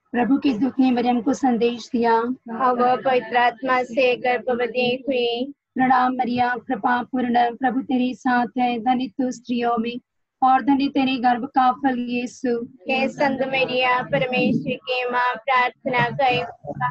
प्रभु के दूत ने मरियम को संदेश दिया, और वह पवित्र आत्मा से गर्भवती हुई। प्रणाम मरिया, कृपा पूर्ण, प्रभु तेरे साथ है, धन्य तू स्त्रियों में और धन्य तेरे गर्भ का फल यीशु। हे संत मरिया, परमेश्वर की माँ, प्रार्थना कर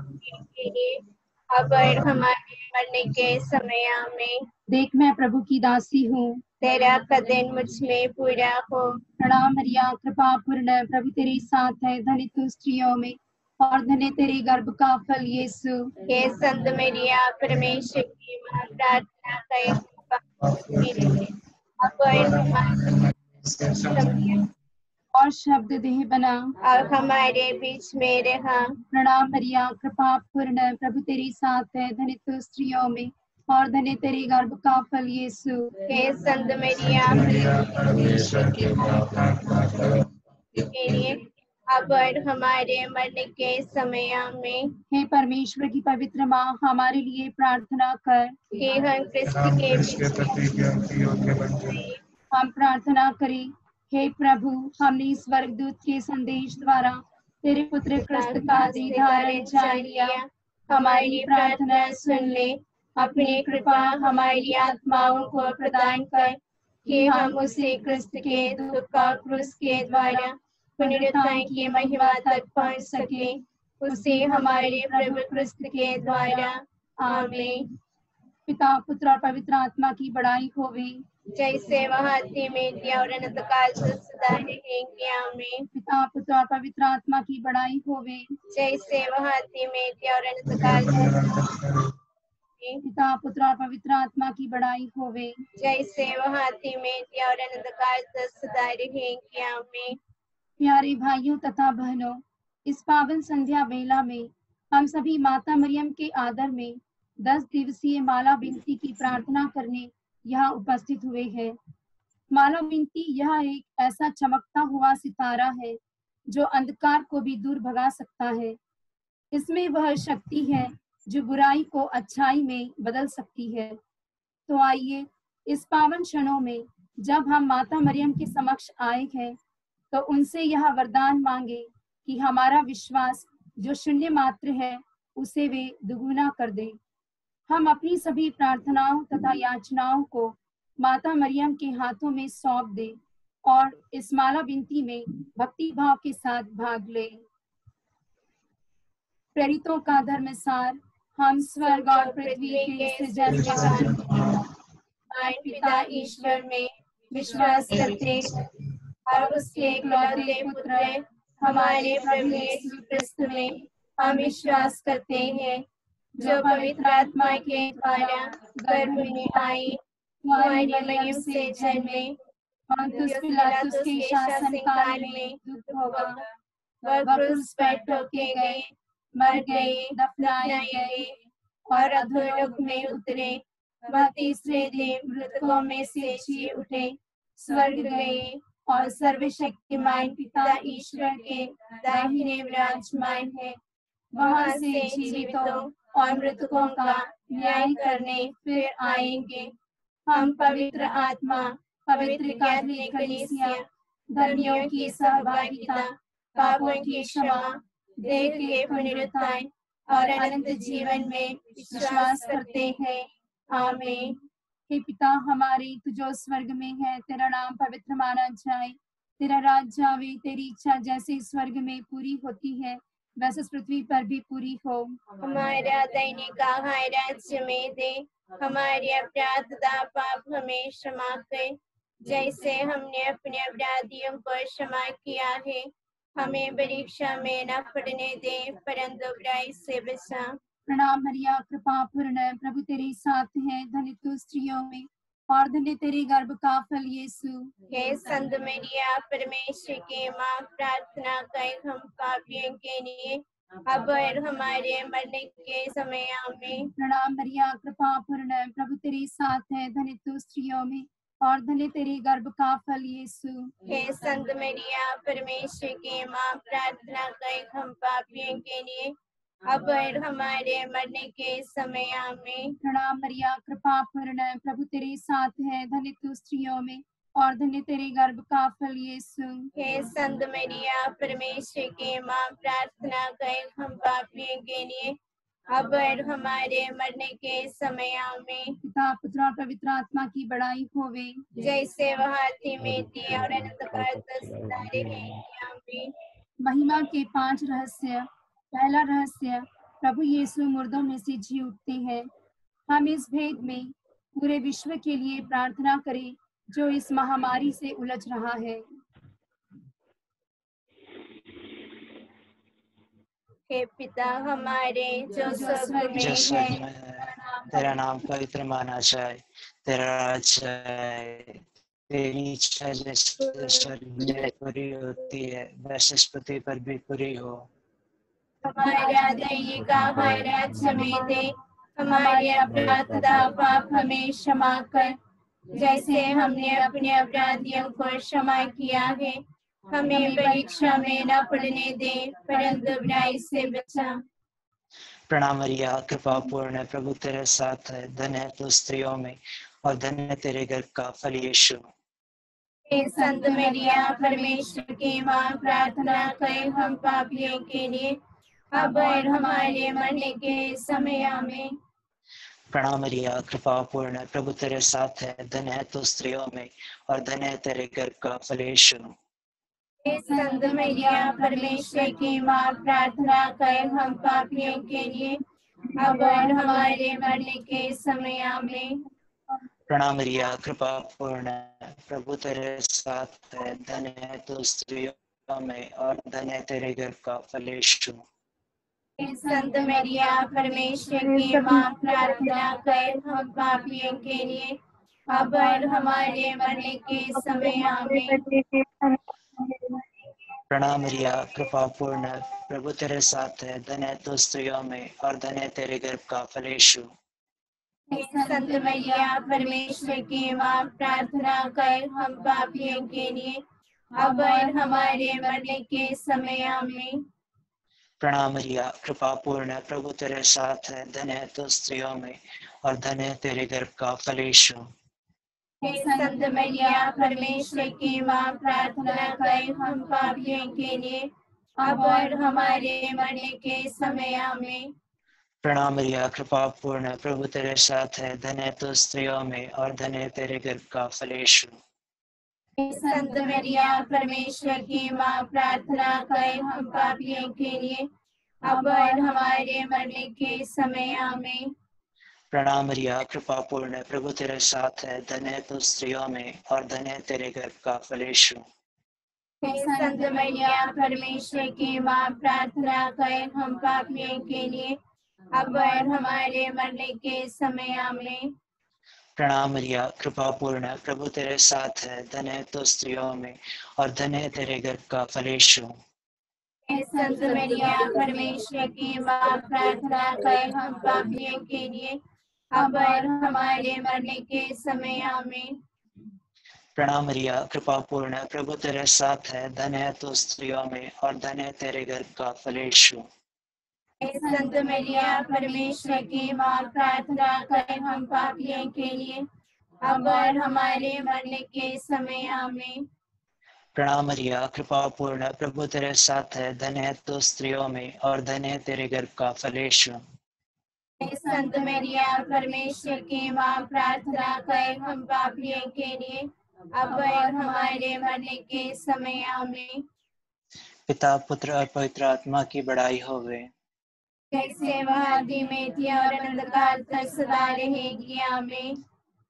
के लिए अब और हमारे मरने के समय में। देख मैं प्रभु की दासी हूँ, तेरा कदन मुझ में पूरा हो। प्रणाम मरिया, कृपा पूर्ण, प्रभु तेरे साथ है, धन्य तू स्त्रियों में और धन्य तेरे गर्भ का फल यीशु। हे संत मरिया, परमेश्वर की माँ, प्रार्थना कर के लिए अब और हमारे समय और शब्द देह बना और हमारे बीच में रहा। प्रणाम मरिया, कृपा पूर्ण, प्रभु तेरे साथ है, धन्य तू स्त्रियों में और धन्य तेरे गर्भ का फल यीशु। हे संत मरिया, परमेश्वर की माँ, प्रार्थना करो के लिए अब और हमारे मरने के समय में। हे परमेश्वर की पवित्र माँ, हमारे लिए प्रार्थना कर कि हम क्रिस्त हम के इसके प्रतिज्ञा की योग्य बन जाए। हम प्रार्थना करें। हे प्रभु, हमने स्वर्गदूत के संदेश द्वारा तेरे पुत्र क्रिस्त का देहधारण जान लिया। हमारी प्रार्थना सुन ले, अपनी कृपा हमारी आत्माओं को प्रदान कर कि हम उसे क्रिस्त के दुख का क्रूस के द्वारा पुनरुत्थान की महिमा तक पहुंच सके। उसे हमारे प्रभु क्रिस्त के द्वारा, आमीन। पिता, पुत्र और पवित्र आत्मा की बड़ाई होवे, जैसे वह आदि में दिया और अनंत काल से सदा रहेंगे, आमीन। पिता, पुत्र और पवित्र आत्मा की बड़ाई होवे, जैसे वह आदि में दिया और अनंत काल से पिता, पुत्र और पवित्र आत्मा की बड़ाई होवे, जैसे वह आदि में दिया और अनंत काल से सदा रहेंगे, आमीन। प्यारे भाइयों तथा बहनों, इस पावन संध्या बेला में हम सभी माता मरियम के आदर में 10 दिवसीय माला विनती की प्रार्थना करने यहाँ उपस्थित हुए हैं। माला विनती यह एक ऐसा चमकता हुआ सितारा है जो अंधकार को भी दूर भगा सकता है। इसमें वह शक्ति है जो बुराई को अच्छाई में बदल सकती है। तो आइए इस पावन क्षणों में जब हम माता मरियम के समक्ष आए हैं तो उनसे यह वरदान मांगे कि हमारा विश्वास जो शून्य मात्र है उसे वे दुगुना कर दे। हम अपनी सभी प्रार्थनाओं तथा याचनाओं को माता मरियम के हाथों में सौंप दे और इस माला विनती में भक्ति भाव के साथ भाग ले। प्रेरितों का धर्मसार, हम स्वर्ग और पृथ्वी के सृजनहार पिता ईश्वर में विश्वास करते और उसके इकलौते पुत्र हमारे प्रभु यीशु क्रिस्त में हम विश्वास करते हैं, जो पवित्र आत्मा के द्वारा गर्भ में आई, कुंवारी मरियम से जन्मे, पोंतियुस पिलातुस के शासन काल में दुख होगा, वह क्रूस पर ठोके गए, मर गए, दफनाए गए और अधोलोक में उतरे। वह तीसरे दिन मृतकों में से जी उठे, स्वर्ग गए और सर्वशक्तिमान पिता ईश्वर के दाहिने विराजमान है। वहां से जीवितों और मृतकों का न्याय करने फिर आएंगे। हम पवित्र आत्मा, पवित्र कैथोलिक कलीसिया, धर्मियों की सहभागिता, पापों की क्षमा, देह के पुनरुत्थान और अनंत जीवन में विश्वास करते हैं, आमीन। हे पिता हमारे, तू जो स्वर्ग में है, तेरा नाम पवित्र माना जाए, तेरा राज्य आवे, तेरी इच्छा जैसे स्वर्ग में पूरी होती है वैसे इस पृथ्वी पर भी पूरी हो। हमारा दैनिक आहार राज्य में दे, हमारे अपराध तथा पाप हमें क्षमा कर, जैसे हमने अपने अपराधियों को क्षमा किया है। हमें परीक्षा में न पड़ने दे, परंतु बुराई से बचा। प्रणाम मरिया, कृपा पूर्ण, प्रभु तेरे साथ है, धन्य तू स्त्रियों में और धन्य तेरे गर्भ का फल यीशु। हे संत मरिया, परमेश्वर की माँ, प्रार्थना कर हम पापियों के लिए अब और हमारे मरने के समय, आमीन। प्रणाम मरिया, कृपा पूर्ण, प्रभु तेरे साथ है, धन्य तू स्त्रियों में और धन्य तेरे गर्भ का फल यीशु। हे संत मरिया, परमेश्वर की माँ, प्रार्थना कर हम पापियों के लिए अब और हमारे मरने के समय, आमीन। प्रणाम मरिया, कृपा पूर्ण, प्रभु तेरे साथ है, धन्य तू स्त्रियों में और धन्य तेरे गर्भ का फल यीशु। हे संत मरिया, परमेश्वर की माँ, प्रार्थना कर हम पापियों के लिए, अब और हमारे मरने के समय आमीन। पिता, पुत्र और पवित्र आत्मा की बड़ाई होवे, जैसे वह आदि में थी और अनंत काल तक सदा रहेगी, आमीन। महिमा के 5 रहस्य। पहला रहस्य, प्रभु यीशु मुर्दों में से जी उठते हैं। हम इस भेद में पूरे विश्व के लिए प्रार्थना करें जो इस महामारी से उलझ रहा है। हे पिता हमारे जो स्वर्ग जो में स्वर्ग है, में है, तेरा नाम पवित्र माना जाए, तेरा राज्य आए, तेरी इच्छा जैसे स्वर्ग में पूरी होती है वैसे इस पृथ्वी पर भी पूरी हो। हमारा दैनिक आहार आज हमें दे, हमारे अपराध तथा पाप हमें क्षमा कर, जैसे हमने अपने अपराधियों को क्षमा किया है। हमें परीक्षा में न पड़ने दे, परंतु बुराई से बचा। प्रणाम मरिया, कृपा पूर्ण, प्रभु तेरे साथ है, धन्य है तू स्त्रियों में और धन्य है तेरे गर्भ का फल यीशु। हे संत मरिया, परमेश्वर की माँ, प्रार्थना कर हम पापियों के लिए, अब और हमारे मरने के समय आमीन। प्रणाम मरिया, कृपा पूर्ण, प्रभु तेरे साथ है, धन्य है तू स्त्रियों में और धन्य है तेरे गर्भ का फल यीशु। हे संत मरिया, परमेश्वर की माँ, प्रार्थना कर हम पापियों के लिए, अब और हमारे मरने के समय आमीन। प्रणाम मरिया, कृपा पूर्ण, प्रभु तेरे साथ है, धन्य है तू स्त्रियों में और धन्य है तेरे गर्भ का फल यीशु। हे संत मरिया, परमेश्वर की माँ, प्रार्थना कर हम पापियों के लिए, अब और हमारे मरने के समय आमीन। प्रणाम मरिया, कृपा पूर्ण, प्रभु तेरे साथ है, धन्य है तू स्त्रियों में और धन्य है तेरे गर्भ का फल यीशु। हे संत मरिया, परमेश्वर की माँ, प्रार्थना कर हम पापियों के लिए, अब और हमारे मरने के समय आमीन। प्रणाम मरिया, कृपा पूर्ण, प्रभु तेरे साथ है, धन्य है तू स्त्रियों में और धन्य है तेरे गर्भ का फल यीशु। हे संत मरिया, परमेश्वर की माँ, प्रार्थना कर हम पापियों के लिए, अब और हमारे मरने के समय आमीन। प्रणाम मरिया, कृपा पूर्ण, प्रभु तेरे साथ है, धन्य है तू स्त्रियों में और धन्य है तेरे गर्भ का फल यीशु। हे संत मरिया, परमेश्वर की माँ, प्रार्थना कर हम पापियों के लिए, अब और हमारे मरने के समय आमीन। प्रणाम मरिया, कृपा पूर्ण, प्रभु तेरे साथ है, धन्य है तू स्त्रियों में और धन्य है तेरे गर्भ का फल यीशु। हे संत मरिया, परमेश्वर की माँ, प्रार्थना कर हम पापियों के लिए, अब और हमारे मरने के समय आमीन। प्रणाम मरिया, कृपा पूर्ण, प्रभु तेरे साथ है, धन्य है तू स्त्रियों में और धन्य है तेरे गर्भ का फल यीशु। हे संत मरिया, परमेश्वर की माँ, प्रार्थना कर हम पापियों के लिए, अब और हमारे मरने के समय आमीन। प्रणाम मरिया, कृपा पूर्ण, प्रभु तेरे साथ है, धन्य है तू स्त्रियों में और धन्य है तेरे गर्भ का फल यीशु। हे संत मरिया, परमेश्वर की माँ, प्रार्थना कर हम पापियों के लिए, अब और हमारे मरने के समय आमीन। प्रणाम मरिया, कृपा पूर्ण, प्रभु तेरे साथ है, धन्य है तू स्त्रियों में और धन्य है तेरे गर्भ का फल यीशु। हे संत मरिया, परमेश्वर की माँ, प्रार्थना कर हम पापियों के लिए, अब और हमारे मरने के समय आमीन। पिता, पुत्र और पवित्र आत्मा की बड़ाई होवे, जैसे वह आदि में थी और अनंत काल तक सदा रहेगी, आमीन।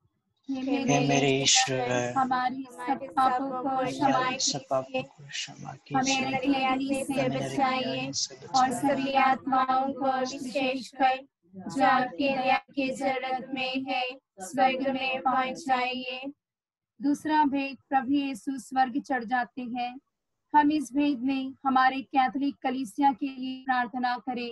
हे मेरे ईश्वर, हमारे सब पापों को क्षमा हमारे सब पापों कीजिए, को क्षमा हमें कीजिए, नरक यातना से हमें नरक बचाइए यातना से और बचाइए सभी आत्माओं को विशेषकर जो आपकी दया की जरूरत में है स्वर्ग में पहुंचाइए। दूसरा भेद, प्रभु यीशु स्वर्ग चढ़ जाते हैं। हम इस भेद में हमारे कैथोलिक कलीसिया के लिए प्रार्थना करें।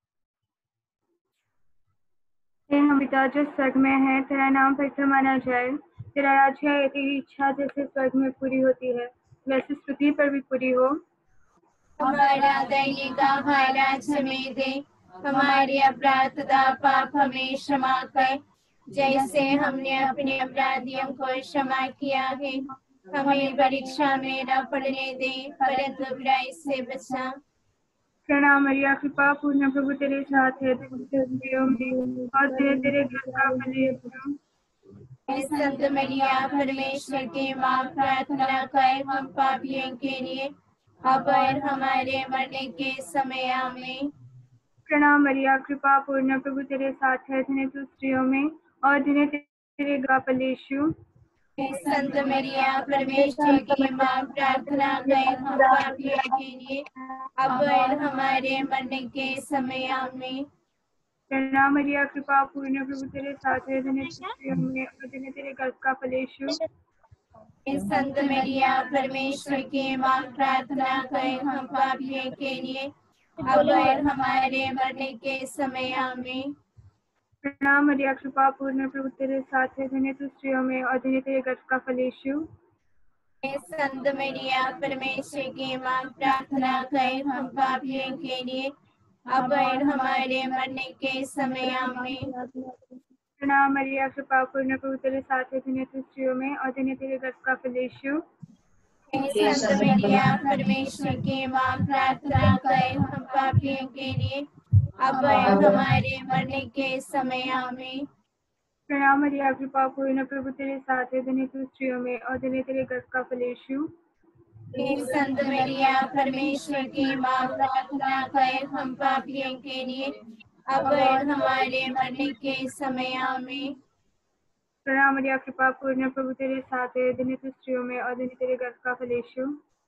हे हम पिता जो स्वर्ग में है, तेरा नाम पवित्र माना जाए, तेरा राज्य आए, तेरी इच्छा जैसे स्वर्ग में पूरी होती है वैसे इस पृथ्वी पर भी पूरी हो। हमारा दैनिक आहार आज हमें दे, हमारे अपराध तथा पाप हमें क्षमा कर, जैसे हमने अपने अपराधियों को क्षमा किया है। हमें परीक्षा में न पड़ने दे, परंतु बुराई से बचा। प्रणाम मरिया, कृपा पूर्ण, प्रभु तेरे साथ है, तू स्त्रियों में और धन्य तेरे गर्भ का फल यीशु। संत मरिया परमेश्वर की माँ, प्रार्थना कर हम पापियों के लिए, अब और हमारे मरने के समय आमीन। प्रणाम मरिया, कृपा पूर्ण, प्रभु तेरे साथ है, धन्य तू स्त्रियों में और धन्य तेरे गर्भ का फल यीशु। संत मरिया परमेश्वर की माँ, प्रार्थना कर हम पापियों के लिए, अब और हमारे मरने के समय आमीन। प्रणाम मरिया, कृपा पूर्ण, प्रभु तेरे साथ है, धन्य तू स्त्रियों में और धन्य तेरे गर्भ का फल यीशु। संत मरिया परमेश्वर की माँ, प्रार्थना कर हम पापियों के लिए, अब और हमारे मरने के समय आमीन। प्रणाम मरिया, कृपा पूर्ण, प्रभु तेरे साथ है, धन्य तू स्त्रियों में और धन्य तेरे गर्भ का फल यीशु। संत मरिया परमेश्वर की माँ, प्रार्थना कर हम पापियों के लिए, अब और हमारे मरने के समय आमीन। प्रणाम मरिया, कृपा पूर्ण, प्रभु तेरे साथ है, धन्य तू स्त्रियों में और धन्य तेरे गर्भ का फल यीशु। संत मरिया परमेश्वर की माँ, प्रार्थना कर हम पापियों के लिए, अब और हमारे मरने के समय आमीन। प्रणाम मरिया, कृपा पूर्ण, प्रभु तेरे साथ है, धन्य तू स्त्रियों में और धन्य तेरे गर्भ का फल यीशु। संत मरिया परमेश्वर की माँ, प्रार्थना कर हम पापियों के लिए, अब और हमारे मरने के समय आमीन। प्रणाम मरिया, कृपा पूर्ण, प्रभु तेरे साथ है, धन्य तू स्त्रियों में और धन्य तेरे गर्भ का फल यीशु।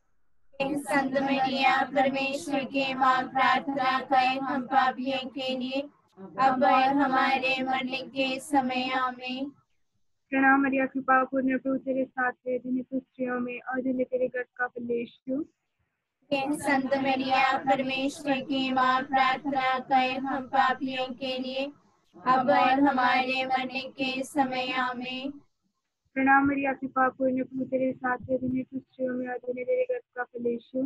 संत मरिया परमेश्वर की माँ, प्रार्थना कर हम पापियों के लिए, अब और हमारे मरने के समय आमीन। प्रणाम मरिया, कृपा पूर्ण, प्रभु तेरे साथ है, धन्य तू स्त्रियों में और धन्य तेरे गर्भ का फल यीशु। संत मरिया परमेश्वर की माँ, प्रार्थना कर हम पापियों के लिए, अब और हमारे मरने के समय आमीन। प्रणाम मरिया, कृपा पूर्ण, प्रभु तेरे साथ है, धन्य तू स्त्रियों में और धन्य तेरे गर्भ का फल यीशु।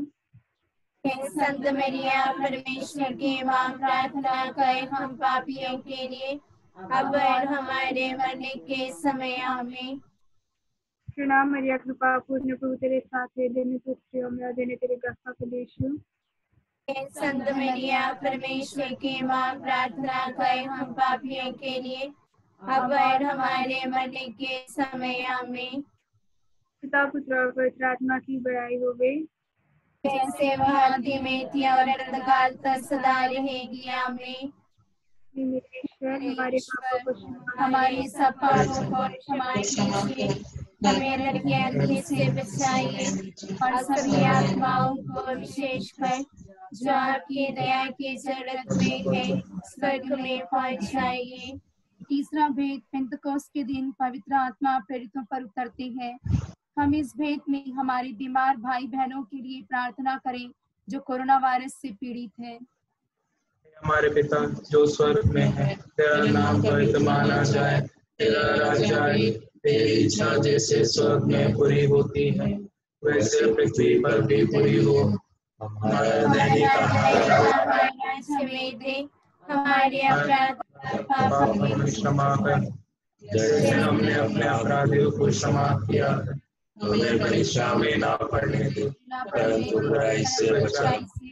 संत मरिया परमेश्वर की माँ, प्रार्थना कर हम पापियों के लिए, अब और हमारे मरने के समय आमीन। प्रणाम मरिया, कृपा पूर्ण, प्रभु तेरे साथ है, धन्य तू स्त्रियों में और धन्य तेरे गर्भ का फल यीशु। संत मरिया परमेश्वर की माँ, प्रार्थना कर हम पापियों के लिए, अब और हमारे मरने के समय आमीन। पिता, पुत्र और पवित्र आत्मा की बड़ाई हो गई, जैसे वह आदि में थी और अनंतकाल तक सदा रहेगी आमीन। मेरे ईश्वर, हमारे पापों को क्षमा हमारे सब पापों को क्षमा कीजिए, हमें नरक के अंधेरे से बचाइए और सभी आत्माओं को विशेषकर जो आपकी दया की जरूरत में है, स्वर्ग में पहुंचाइए। तीसरा भेद, पेंतकोस्त के दिन पवित्र आत्मा प्रेरितों पर उतरते हैं। हम इस भेद में हमारे बीमार भाई बहनों के लिए प्रार्थना करें जो कोरोना वायरस से पीड़ित है। हमारे पिता जो स्वर्ग में है, तेरा नाम पवित्र माना जाए, तेरा राज्य आए, तेरी इच्छा जैसे स्वर्ग में पूरी होती है वैसे पृथ्वी पर भी पूरी हो। हमारा दैनिक आहार आज हमें दे, हमारे अपराध पापों की क्षमा कर, जैसे हमने अपने अपराधियों को क्षमा किया है। हमें परीक्षा में ना पड़ने दे, परंतु बुराई से बचा।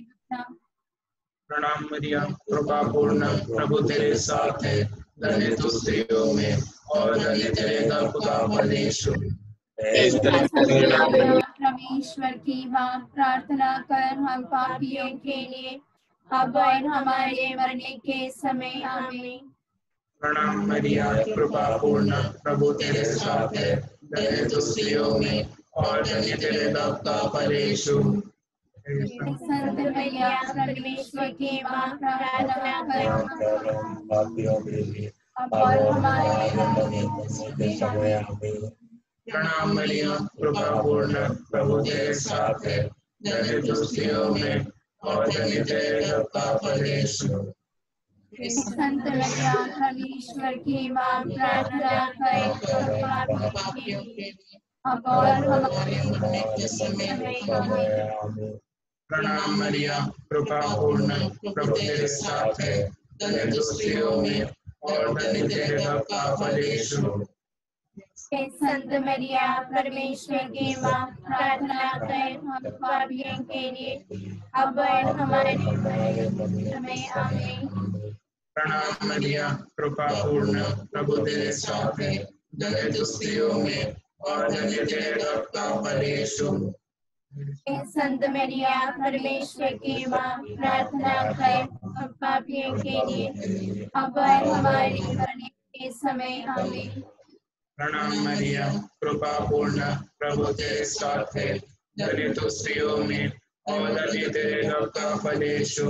प्रणाम मरिया, कृपा पूर्ण, प्रभु तेरे साथ है, धन्य तू स्त्रियों में और धन्य तेरे गर्भ का फल यीशु। परमेश्वर की माँ, प्रार्थना कर हम पापियों के लिए, अब और हमारे मरने के समय आमीन। प्रणाम मरिया, कृपा पूर्ण, प्रभु तेरे साथ है, धन्य तू स्त्रियों में और धन्य तेरे गर्भ का फल यीशु। संत मरिया परमेश्वर की माँ, प्रार्थना कर पापियों के लिए अब और हमारे प्रणाम मरिया, कृपा पूर्ण, प्रभु तेरे साथ है, धन्य तू स्त्रियों में और धन्य तेरे गर्भ का फल यीशु। संत मरिया परमेश्वर की माँ, प्रार्थना कर पापियों के लिए, अब और हमारे मरने के समय आमीन। प्रणाम मरिया, कृपा पूर्ण, प्रभु तेरे साथ है, धन्य तू स्त्रियों में और धन्य तेरे गर्भ का फल यीशु। हे संत मरिया परमेश्वर की माँ, प्रार्थना कर हम पापियों के लिए, अब और हमारे मरने के समय आमीन। प्रणाम मरिया, कृपा पूर्ण, प्रभु तेरे साथ है, धन्य तू स्त्रियों में और धन्य तेरे गर्भ का फल यीशु। हे संत मरिया परमेश्वर की माँ, प्रार्थना कर हम पापियों के लिए, अब और हमारे मरने के समय आमीन। प्रणाम मरिया, कृपा पूर्ण, प्रभु तेरे साथ है, धन्य तू स्त्रियों में और धन्य तेरे गर्भ का फल यीशु।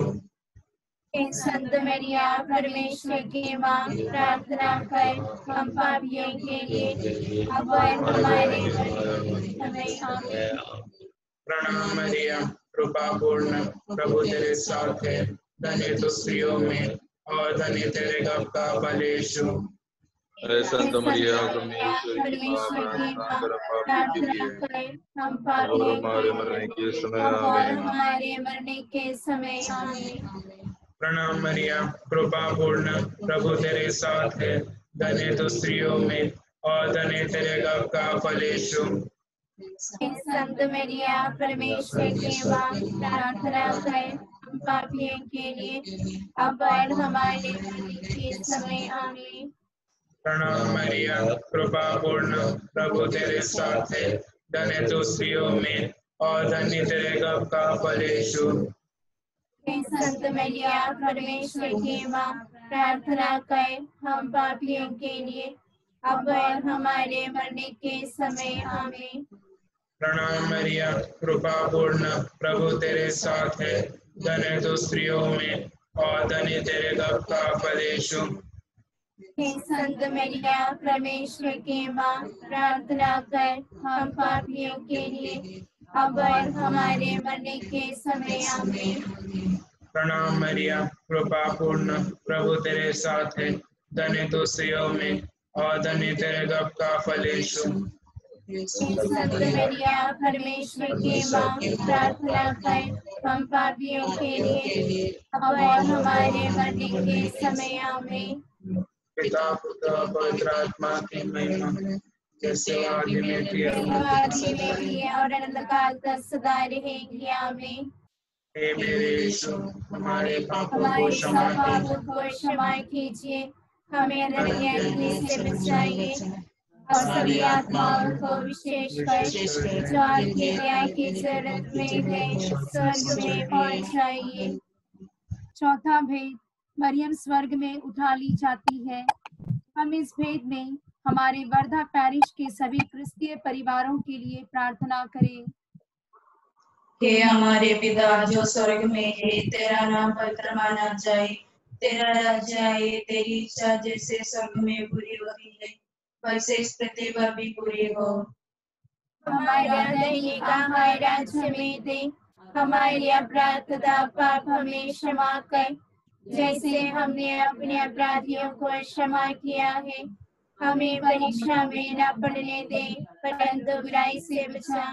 हे संत मरिया परमेश्वर की माँ, प्रार्थना कर हम पापियों के लिए, अब और हमारे मरने के समय आमीन। प्रणाम मरिया, कृपा पूर्ण, प्रभु तेरे साथ है, धन्य तू स्त्रियों में और धन्य तेरे गर्भ का फल यीशु। हे संत मरिया परमेश्वर की माँ, प्रार्थना कर हम और पापियों हमारे के मरने के लिए, समय अब और आमीन। हमारे मरने के समय आमीन। प्रणाम मरिया, कृपा पूर्ण, प्रभु तेरे साथ है, धन्य तू स्त्रियों में और धन्य तेरे गर्भ का फल यीशु। हे संत मरिया परमेश्वर की माँ, प्रार्थना कर हम पापियों के लिए, अब और हमारे मरने के समय आमीन। प्रणाम मरिया, कृपा पूर्ण, प्रभु तेरे साथ है, धन्य तू स्त्रियों में और धन्य तेरे गर्भ का फल यीशु। हे संत मरिया परमेश्वर की माँ, प्रार्थना कर हम पापियों के लिए, अब और हमारे मरने के समय आमीन। प्रणाम मरिया, कृपा पूर्ण, प्रभु तेरे साथ है, धन्य तू स्त्रियों में और धन्य तेरे गर्भ का फल यीशु। हे संत मरिया परमेश्वर की माँ, प्रार्थना कर हम पापियों के लिए, अब और हमारे मरने के समय आमीन। प्रणाम मरिया, कृपा पूर्ण, प्रभु तेरे साथ है, धन्य तू स्त्रियों में और धन्य तेरे गर्भ का फल यीशु। हे संत मरिया परमेश्वर की माँ, प्रार्थना कर हम पापियों के लिए, अब और हमारे मरने के समय आमीन। पिता पुत्र और पवित्र आत्मा की महिमा, जैसे आदि में थी अब आदि में भी है और अनंतकाल तक सदा रहेंगे आमीन। हे मेरे यीशु, हमारे पापों को हमारे क्षमा सब पापों को क्षमा कीजिए, हमें अनन्य अग्नि से बचाइए और सभी आत्माओं को विशेषकर जो आपकी दया की जरूरत में है, स्वर्ग में पहुंचाइए। चौथा भेद, मरियम स्वर्ग में उठा ली जाती है। हम इस भेद में हमारे वर्धा पैरिश के सभी क्रिस्तीय परिवारों के लिए प्रार्थना करें। हे हमारे पिता जो स्वर्ग में है, तेरा नाम पवित्र माना जाए, तेरा राज्य आए, तेरी इच्छा जैसे स्वर्ग में पूरी होती है, वैसे इस पृथ्वी पर भी पूरी हो। हमारा दैनिक आहार आज हमें दे, हमारे अपराध तथा पाप हमें क्षमा कर, जैसे हमने अपने अपराधियों को क्षमा किया है। हमें परीक्षा में न पड़ने दे, परंतु बुराई से बचा।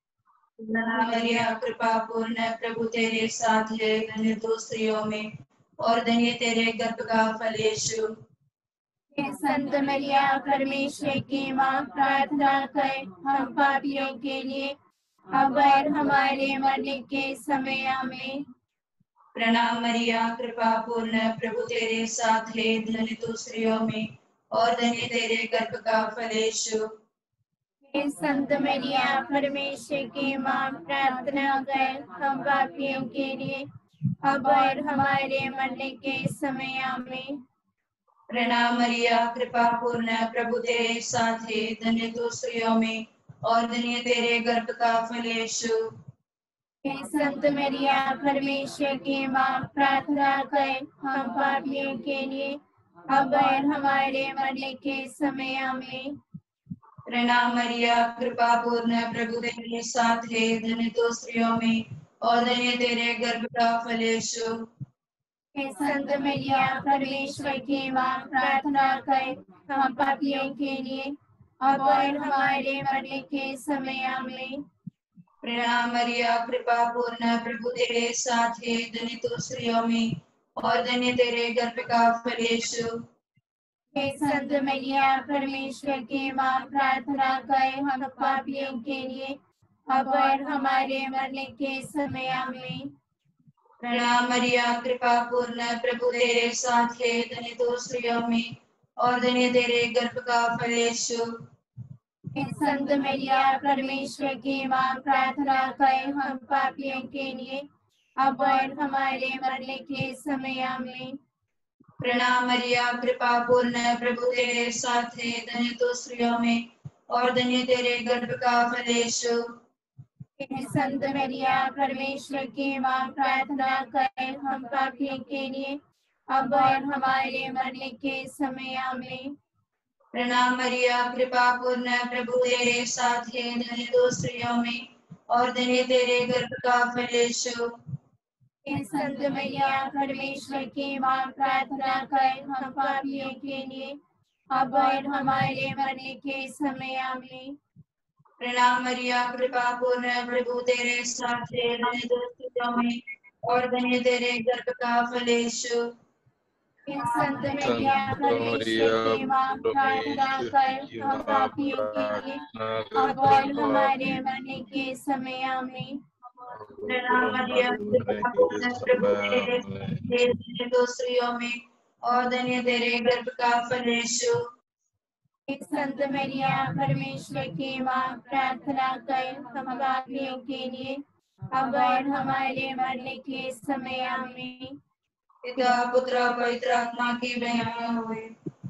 मरिया कृपा पूर्ण, प्रभु तेरे साथ है, धन्य तू स्त्रियों में और धन्य तेरे गर्भ का फल यीशु। हे संत मरिया परमेश्वर की माँ, प्रार्थना कर हम पापियों के लिए, अब और हमारे मरने के समय आमीन। प्रणाम मरिया कृपा पूर्ण, प्रभु तेरे साथ है, धन्य तू स्त्रियों में और धन्य तेरे गर्भ का फल यीशु। हे संत मरिया परमेश्वर की माँ, प्रार्थना कर हम पापियों के लिए, अब और हमारे मरने के समय आमीन। प्रणाम मरिया कृपा पूर्ण, प्रभु तेरे साथ है, धन्य तू स्त्रियों में और धन्य तेरे गर्भ का फल यीशु। हे संत मरिया परमेश्वर की माँ, प्रार्थना कर हम पापियों के लिए, अब और हमारे मरने के समय आमीन। प्रणाम मरिया कृपा पूर्ण, प्रभु तेरे साथ है, धन्य तू स्त्रियों में और धन्य तेरे गर्भ का फल यीशु। हे संत मरिया परमेश्वर की माँ, प्रार्थना कर हम पापियों के लिए, अब और हमारे मरने के समय आमीन। प्रणाम मरिया कृपा पूर्ण, प्रभु तेरे साथ है, धन्य तू स्त्रियों में और धन्य तेरे गर्भ का फल यीशु। हे संत मरिया परमेश्वर की माँ, प्रार्थना करें हम पापियों के लिए, अब और हमारे मरने के समय आमीन। प्रणाम मरिया, कृपा पूर्ण, प्रभु तेरे साथ है, धन्य तो स्त्रियों में और धन्य तेरे गर्भ का फल यीशु। हे संत मरिया परमेश्वर की माँ, प्रार्थना करें हम पापियों के लिए, अब और हमारे मरने के समय आमीन। प्रणाम मरिया, कृपा पूर्ण, प्रभु तेरे साथ है, धन्य तो स्त्रियों में और धन्य तेरे गर्भ का फल यीशु। हे संत मरिया परमेश्वर की माँ, प्रार्थना करें हम पापियों के लिए, अब और हमारे मरने के समय आमीन। प्रणाम मरिया, कृपा पूर्ण, प्रभु तेरे साथ है, धन्य तो स्त्रियों में और धन्य तेरे गर्भ का फल यीशु। हे संत मरिया परमेश्वर की माँ, प्रार्थना करें हम पापियों के लिए, अब और हमारे मरने के समय आमीन। प्रणाम मरिया, कृपा पूर्ण, प्रभु तेरे साथ है, धन्य तो स्त्रियों में और धन्य तेरे गर्भ का फल यीशु। हे संत मरिया परमेश्वर की माँ, प्रार्थना करें हम पापियों के लिए, अब और हमारे मरने के समय आमीन। प्रणाम मरिया, कृपा पूर्ण, प्रभु तेरे साथ है, धन्य तो स्त्रियों में और धन्य तेरे गर्भ का फल यीशु। हे संत मरिया परमेश्वर की माँ, प्रार्थना करें हम पापियों के लिए, अब और हमारे मरने के समय आमीन। पिता पुत्र पवित्र आत्मा की महिमा होए।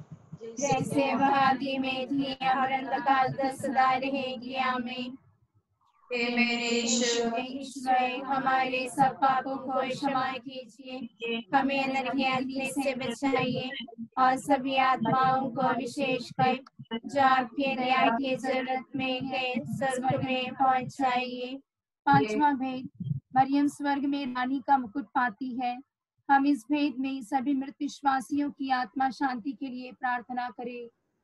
जैसे वह आदि में थी, अब अंतकाल तक सदा रहेगी आमीन। हे मेरे ईश्वर, ईश्वर हमारे सब पापों को क्षमा कीजिए, हमें नरक अग्नि से बचाइए और सभी आत्माओं को विशेषकर जो आपके दया की जरूरत में है स्वर्ग में पहुंचाइए। पांचवा भेद, मरियम स्वर्ग में रानी का मुकुट पाती है। हम इस भेद में सभी मृत विश्वासियों की आत्मा शांति के लिए प्रार्थना करें।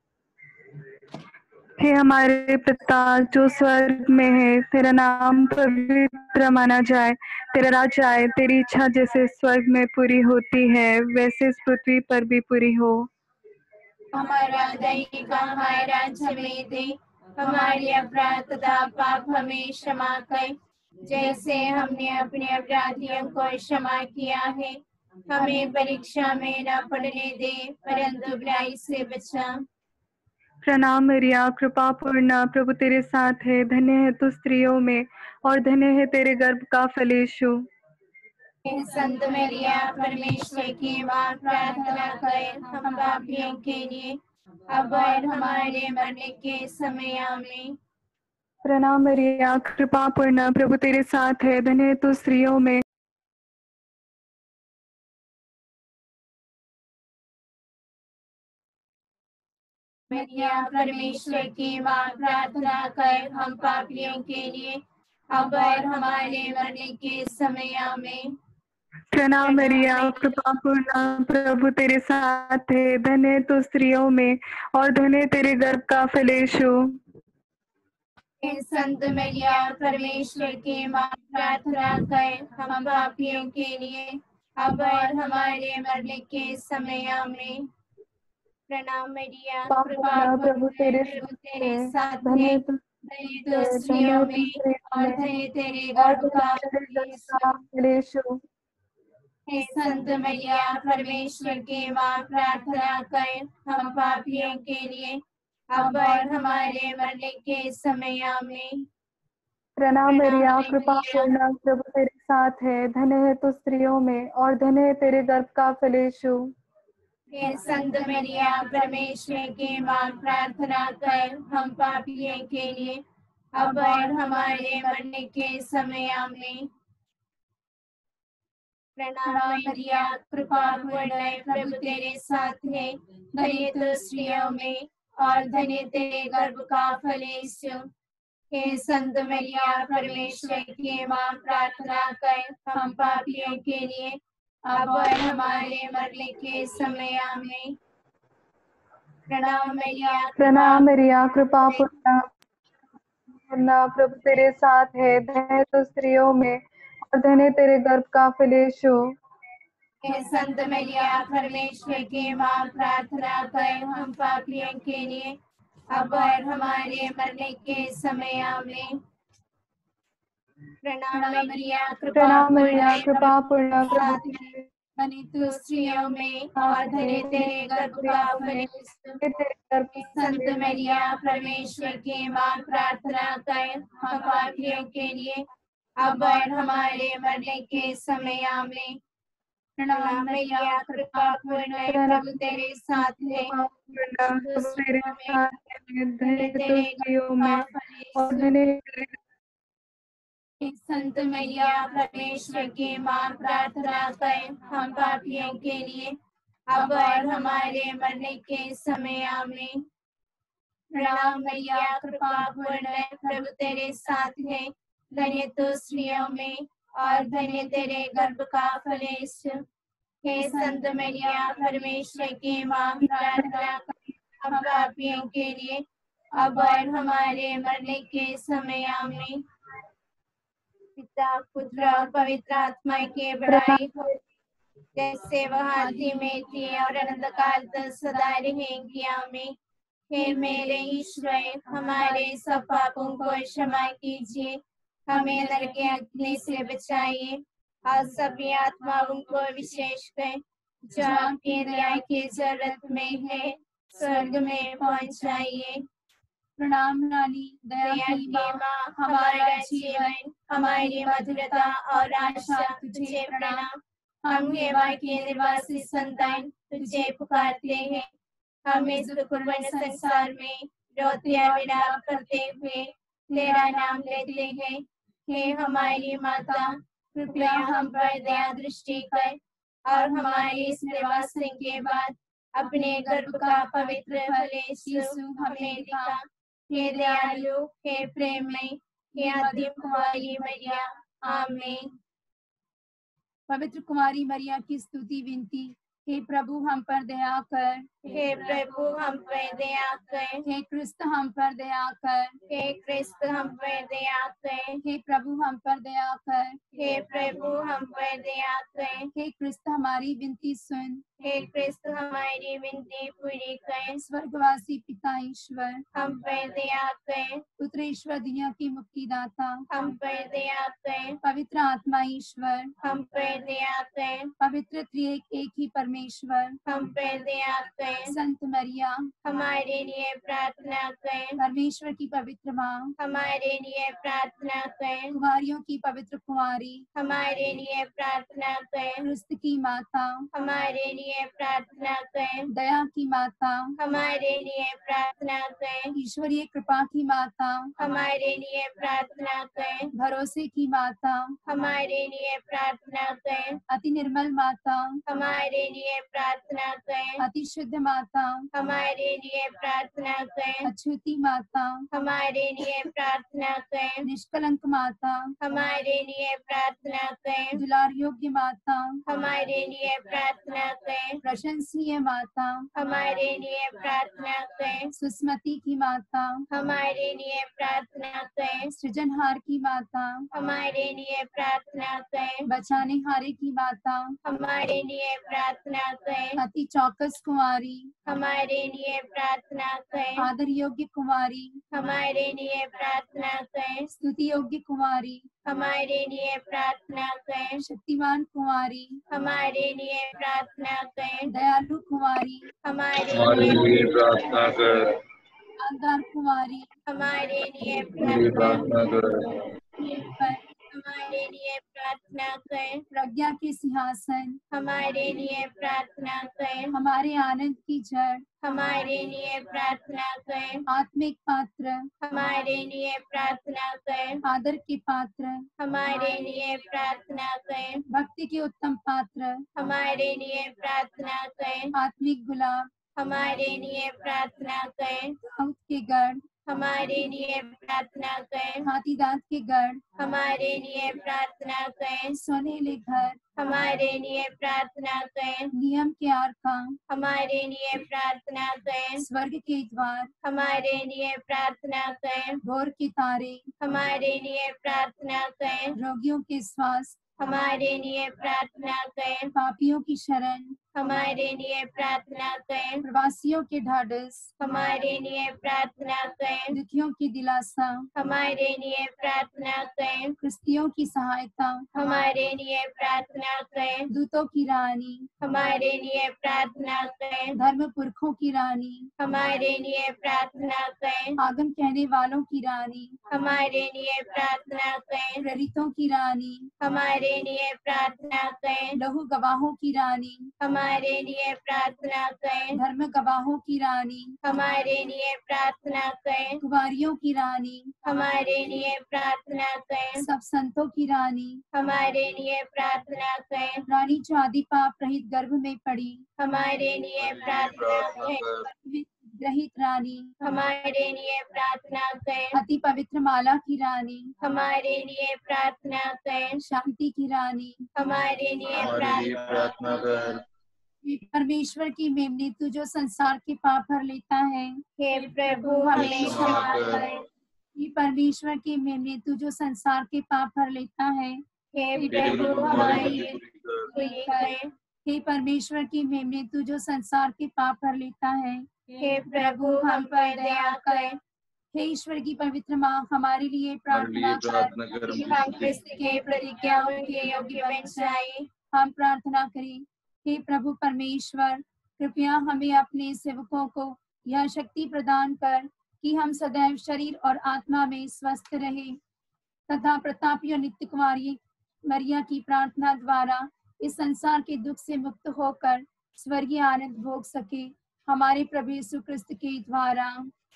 हे हमारे पिता जो स्वर्ग में है, तेरा नाम पवित्र माना जाए, तेरा राज्य आए, तेरी इच्छा जैसे स्वर्ग में पूरी होती है वैसे इस पृथ्वी पर भी पूरी हो। हमारा दैनिक आहार आज हमें दे, हमारे अपराध तथा पाप हमें क्षमा कर, जैसे हमने अपने अपराधियों को क्षमा किया है। हमें परीक्षा में न पड़ने दे, परंतु बुराई से बचा। प्रणाम मरिया, कृपा पूर्ण, प्रभु तेरे साथ है, धन्य है तू स्त्रियों में और धन्य है तेरे गर्भ का फल यीशु। हे संत मरिया परमेश्वर की माँ, प्रार्थना करें हम पापियों के लिए, अब और हमारे मरने के समय आमीन। प्रणाम मरिया, कृपा पूर्ण, प्रभु तेरे साथ है, धन्य है तू स्त्रियों में मरिया परमेश्वर की माँ, प्रार्थना कर हम पापियों के लिए, अब और हमारे मरने के समय आमीन। प्रणाम मरिया, कृपा पूर्ण, प्रभु तेरे साथ है, धन्य है तू स्त्रियों में और धन्य है तेरे गर्भ का फल यीशु। हे संत मरिया परमेश्वर की माँ, प्रार्थना कर हम पापियों के लिए, अब और हमारे मरने के समय आमीन। प्रणाम मरिया, कृपा प्रभु तेरे तेरे साथ धन्य है, है तू धन्य तो स्त्रियों में और धन्य तेरे गर्भ का फल यीशु। हे संत मरिया परमेश्वर की माँ, प्रार्थना कर हम पापियों के लिए, अब और हमारे मरने के समय आमीन। प्रणाम मरिया, कृपा पूर्ण, प्रभु तेरे साथ है, धन्य है तू स्त्रियों में और धन्य है तेरे गर्भ का फल यीशु। हे संत मरिया परमेश्वर की माँ, प्रार्थना कर हम पापियों के लिए, अब और हमारे मरने के समय आमीन। प्रणाम मरिया, कृपा पूर्ण, प्रभु तेरे साथ है, धन्य तो स्त्रियों में और धन्य तेरे गर्भ का फल यीशु। हे संत मरिया परमेश्वर की माँ, प्रार्थना कर हम पापियों के लिए, अब और हमारे मरने के समय आमीन। प्रणाम मरिया, कृपा पूर्ण, प्रभु तेरे साथ है, धन्य है तू स्त्रियों में और धन्य तेरे गर्भ का फल यीशु। हे संत मरिया परमेश्वर की माँ, प्रार्थना करें हम पापियों के लिए, अब और हमारे मरने के समय आमीन। प्रणाम मरिया प्रणाम मरिया, कृपा पूर्ण धन्य तू स्त्रियों में और धन्य तेरे गर्भ का फल यीशु। संत मरिया परमेश्वर की माँ, प्रार्थना करें हम पापियों के लिए, अब और हमारे मरने के समय आमीन। प्रणाम मरिया कृपा पूर्ण, प्रभु तेरे साथ है, तेरे साथ धन्य तो स्त्रियों में और धन्य संत मैया परमेश्वर की माँ, प्रार्थना करें हम पापियों के लिए, अब और हमारे मरने के समय आमीन। प्रणाम मैया कृपा पूर्ण, प्रभु तेरे साथ है, धन्य तो स्त्रियों में और धन्य तेरे गर्भ का फल यीशु। हे संत मैया परमेश्वर की माँ, प्रार्थना करें हम पापियों के लिए, अब और हमारे मरने के समय आमीन। पिता पुत्र और पवित्र आत्मा की बड़ाई हो, जैसे वह आदि में थी और अनंत काल तक सदा रहेंगी आमीन। हे मेरे ईश्वर, हमारे सब पापों को क्षमा कीजिए, हमें नरक की अग्नि से बचाइए और सभी आत्माओं को विशेषकर जो आपकी दया की जरूरत में है स्वर्ग में पहुंचाइए। प्रणाम रानी दया की माँ, हमारा जीवन, हमारी मधुरता और आशा तुझे प्रणाम। हम हेवा के निवासी संतान तुझे पुकारते हैं, हम इस दुखपूर्ण संसार में रोते और विलाप करते हुए तेरा नाम लेते हैं। हे हमारी माता, कृपया हम पर दया दृष्टि कर और हमारी इस निर्वासन के बाद अपने गर्भ का पवित्र फल यीशु हमें दिखा। हे दयालु, हे प्रेममय, हे आदिम कुमारी मरिया, आमीन। पवित्र कुमारी मरिया की स्तुति विनती। हे प्रभु हम पर दया कर, हे प्रभु हम पर दया कर, हे क्रिस्त हम पर दया कर, हे क्रिस्त हम पर दया कर, हे प्रभु हम पर दया कर, हे प्रभु हम पर दया कर, हे क्रिस्त हमारी विनती सुन, हे क्रिस्त हमारी विनती पूरी कर। स्वर्गवासी पिता ईश्वर हम पर दया कर, पुत्र ईश्वर दुनिया की मुक्तिदाता, हम पर दया कर, पवित्र आत्मा ईश्वर, हम पर दया कर, पवित्र त्रिएक एक ही परमेश्वर, हम पर दया कर, संत मरिया हमारे लिए प्रार्थना कर, परमेश्वर की पवित्र माँ, हमारे लिए प्रार्थना कर, कुमारियों की पवित्र कुमारी, हमारे लिए प्रार्थना कर, क्रिस्त की माता, हमारे लिए प्रार्थना कर, दया की माता, हमारे लिए प्रार्थना कर, ईश्वरीय कृपा की माता, हमारे लिए प्रार्थना कर, भरोसे की माता, हमारे लिए प्रार्थना कर, अति निर्मल माता, हमारे लिए प्रार्थना कर, अति शुद्ध माता, हमारे लिए प्रार्थना कर, अछूती माता, हमारे लिए प्रार्थना कर, निष्कलंक माता, हमारे लिए प्रार्थना कर, दुलार योग्य माता, हमारे लिए प्रार्थना कर, प्रशंसीय माता, हमारे लिए प्रार्थना कर, सुस्मति की माता, हमारे लिए प्रार्थना कर, सृजनहार की माता, हमारे लिए प्रार्थना कर, बचाने हारे की माता, हमारे लिए प्रार्थना कर, अति चौकस कुमारी, हमारे लिए प्रार्थना कर, आदर योग्य कुमारी, हमारे लिए प्रार्थना कर, स्तुति योग्य कुमारी, हमारे लिए प्रार्थना कर, शक्तिमान कुमारी, हमारे लिए प्रार्थना कर, दयालु कुमारी, हमारे लिए प्रार्थना कर, ईमानदार कुमारी, हमारे लिए प्रार्थना कर, हमारे लिए प्रार्थना कर, प्रज्ञा के सिंहासन, हमारे लिए प्रार्थना कर, हमारे आनंद की जड़, हमारे लिए प्रार्थना कर, आत्मिक पात्र, हमारे लिए प्रार्थना कर, आदर के पात्र, हमारे लिए प्रार्थना कर, भक्ति के उत्तम पात्र, हमारे लिए प्रार्थना कर, आत्मिक गुलाब, हमारे लिए प्रार्थना कर, दाऊद के गढ़, हमारे लिए प्रार्थना कर, हाथीदांत के गढ़, हमारे लिए प्रार्थना कर, सोनेले घर, हमारे लिए प्रार्थना कर, नियम के आरका, हमारे लिए प्रार्थना कर, स्वर्ग के द्वार, हमारे लिए प्रार्थना कर, भोर के तारे, हमारे लिए प्रार्थना कर, रोगियों के स्वास्थ्य, हमारे लिए प्रार्थना करें। पापियों की शरण, हमारे लिए प्रार्थना करें। प्रवासियों के ढाढ़स, हमारे लिए प्रार्थना करें। दुखियों की दिलासा, हमारे लिए प्रार्थना करें। क्रिस्तियों की सहायता, हमारे लिए प्रार्थना करें। दूतों की रानी, हमारे लिए प्रार्थना करें। धर्म पुरखों की रानी, हमारे लिए प्रार्थना करें। आगम कहने वालों की रानी, हमारे लिए प्रार्थना करें। प्रेरितों की रानी, हमारे लिए प्रार्थना करें। लहू गवाहों की रानी, हमारे लिए प्रार्थना करें। धर्म गवाहों की रानी, हमारे लिए प्रार्थना करें। कुवारियों की रानी, हमारे लिए प्रार्थना करें। सब संतों की रानी, हमारे लिए प्रार्थना करें। रानी जो आदि पाप रहित गर्भ में पड़ी, हमारे लिए प्रार्थना करें। ग्रहित रानी, हमारे लिए प्रार्थना करें। अति पवित्र माला की रानी, हमारे लिए प्रार्थना करें। शांति की रानी, हमारे लिए हमारे लिए प्रार्थना कर। परमेश्वर की मेमने तू जो संसार के पाप भर लेता है, हे प्रभु हमें क्षमा करें। ये परमेश्वर की मेमने तू जो संसार के पाप भर लेता है, हे प्रभु हमारी पूरी करें। हे परमेश्वर की मेमने तू जो संसार के पाप भर लेता है, हे प्रभु हम पर दया करें। हे ईश्वर की पवित्र माँ, हमारे लिए हमारे लिए प्रार्थना प्रार्थना कर कर। कि हम क्रिस्त के प्रतिज्ञाओं के योग्य बन जाएं। हम प्रार्थना करें। हे प्रभु परमेश्वर, कृपया हमें अपने सेवकों को यह शक्ति प्रदान कर कि हम सदैव शरीर और आत्मा में स्वस्थ रहे तथा प्रतापी और नित्य कुमारी मरिया की प्रार्थना द्वारा इस संसार के दुख से मुक्त होकर स्वर्गीय आनंद भोग सके, हमारे प्रभु यीशु क्रिस्त के द्वारा।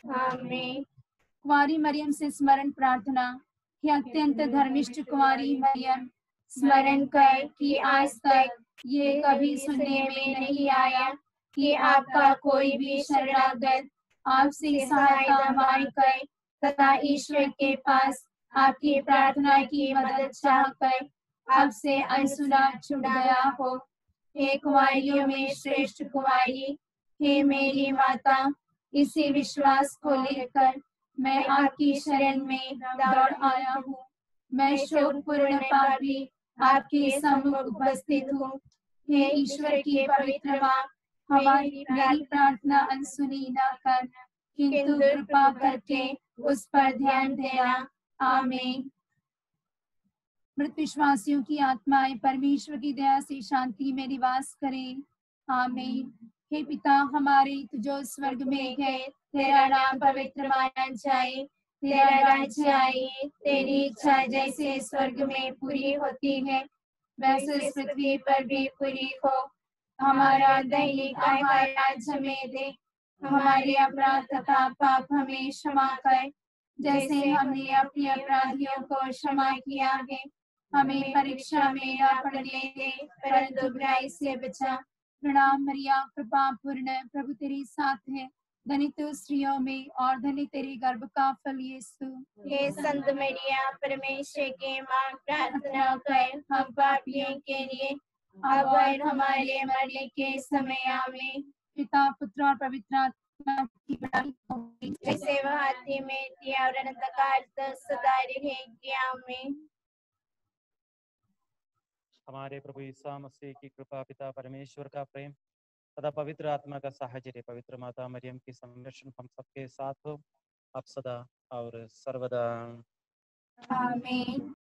आमीन। कुमारी मरियम से स्मरण प्रार्थना। हे अत्यंत धर्मिष्ठ कुमारी मरियम, स्मरण कर कि आज तक ये कभी सुनने में नहीं आया कि आपका कोई भी शरणागत आपसे सहायता मांगकर तथा ईश्वर के पास आपकी प्रार्थना की मदद चाहकर आपसे अनसुना छूट गया हो। हे कुमारियों में श्रेष्ठ कुमारी, हे मेरी माता, इसी विश्वास को लेकर मैं आपकी शरण में दौड़ आया हूँ। मैं शोकपूर्ण पापी आपके सम्मुख उपस्थित हूँ। हे ईश्वर की पवित्र माँ, हमारी मेरी प्रार्थना अनसुनी न कर, किंतु कृपा करके उस पर ध्यान देना। आमीन। मृत विश्वासियों की आत्माएं परमेश्वर की दया से शांति में निवास करें। आमीन। हे पिता हमारे, तू जो स्वर्ग में है, तेरा नाम पवित्र माना जाए, तेरा राज्य आए, तेरी इच्छा जैसे स्वर्ग में पूरी होती है वैसे इस पृथ्वी पर भी पूरी हो। हमारा दैनिक आहार आज हमें दे, हमारे अपराध तथा पाप हमें क्षमा कर, जैसे हमने अपने अपराधियों को क्षमा किया है। हमें परीक्षा में न पड़ने दे, परंतु बुराई से बचा। प्रणाम मरिया, कृपा पूर्ण, प्रभु तेरे साथ है, धन्य तू स्त्रियों में और धन्य तेरे गर्भ का फल यीशु। हे संत मरिया, परमेश्वर के मां, प्रार्थना कर हम पापियों के लिए अब और हमारे मरने के समय आमीन। पिता पुत्र और पवित्र आत्मा की बड़ाई हो, जैसे वह आदि में थी और अनंत काल तक सदा रहेगी। आमीन। हमारे प्रभु यीशु मसीह की कृपा, पिता परमेश्वर का प्रेम तथा पवित्र आत्मा का साहचर्य, पवित्र माता मरियम की संरक्षण हम सबके साथ हो, अब सदा और सर्वदा। आमीन।